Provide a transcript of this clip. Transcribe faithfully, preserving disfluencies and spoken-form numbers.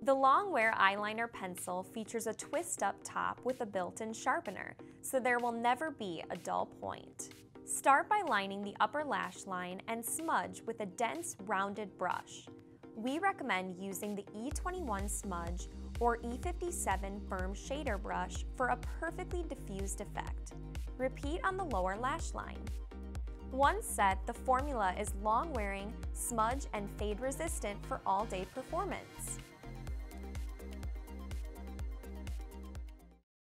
The Longwear eyeliner pencil features a twist-up top with a built-in sharpener, so there will never be a dull point. Start by lining the upper lash line and smudge with a dense, rounded brush. We recommend using the E twenty-one smudge or E fifty-seven firm shader brush for a perfectly diffused effect. Repeat on the lower lash line. Once set, the formula is long-wearing, smudge, and fade-resistant for all-day performance.